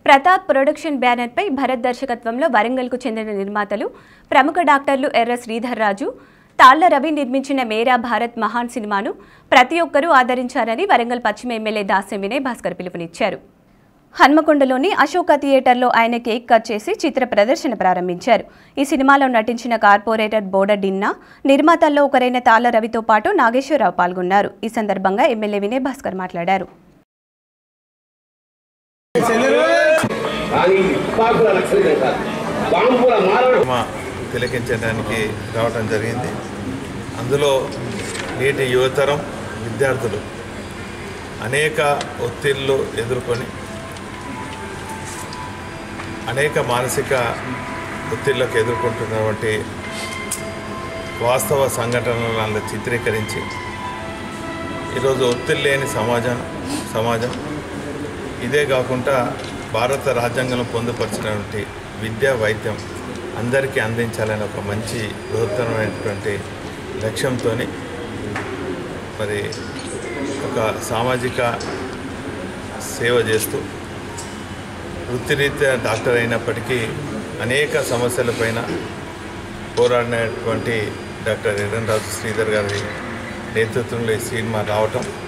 Pratap production బ్యానర్పై భరత్ దర్శకత్వంలో వరంగల్కు చెందిన నిర్మాతలు ప్రముఖ డాక్టర్లు ఎర్ర శ్రీధర్ రాజు, తాళ్ల రవి నిర్మించిన మేరా భారత్ మహాన్ సినిమాను ప్రతి ఒక్కరూ ఆదరించారని వరంగల్ పశ్చిమ ఎమ్మెల్యే దాస్యం వినయ్ భాస్కర్ పిలుపునిచ్చారు. హన్మకొండలోని అశోక థియేటర్లో ఆయన కేక్ కట్ చేసి చిత్ర ప్రదర్శన ప్రారంభించారు. ఈ సినిమాలో నటించిన కార్పొరేటర్ బోడడిన్నా, నిర్మాతల్లో ఒకరైన తాళ్ల రవితో పాటు నాగేశ్వరరావు పాల్గొన్నారు. ఈ సందర్భంగా ఎమ్మెల్యే వినయ్ భాస్కర్ మాట్లాడారు. తిలకించడానికి రావడం జరిగింది. అందులో నేటి యువతరం విద్యార్థులు అనేక ఒత్తిళ్లు ఎదుర్కొని అనేక మానసిక ఒత్తిళ్లకు ఎదుర్కొంటున్నటువంటి వాస్తవ సంఘటనలను చిత్రీకరించి ఈరోజు ఒత్తిడి లేని సమాజం ఇదే కాకుండా భారత రాజ్యాంగంలో పొందుపరిచినటువంటి విద్యా వైద్యం అందరికీ అందించాలని ఒక మంచి బృహత్తరమైనటువంటి లక్ష్యంతో మరి ఒక సామాజిక సేవ చేస్తూ వృత్తిరీత్యా డాక్టర్ అయినప్పటికీ అనేక సమస్యలపైన పోరాడినటువంటి డాక్టర్ ఎర్ర శ్రీధర్ గారి నేతృత్వంలో ఈ సినిమా రావటం